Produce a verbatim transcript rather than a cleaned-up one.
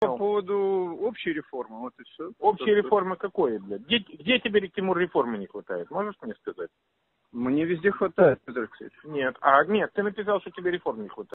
По поводу общей реформы, вот и все. Общей реформы какой, блядь? Где, где тебе, Тимур, реформы не хватает? Можешь мне сказать? Мне везде хватает, Петр Алексеевич. Нет. А, нет, ты написал, что тебе реформ не хватает.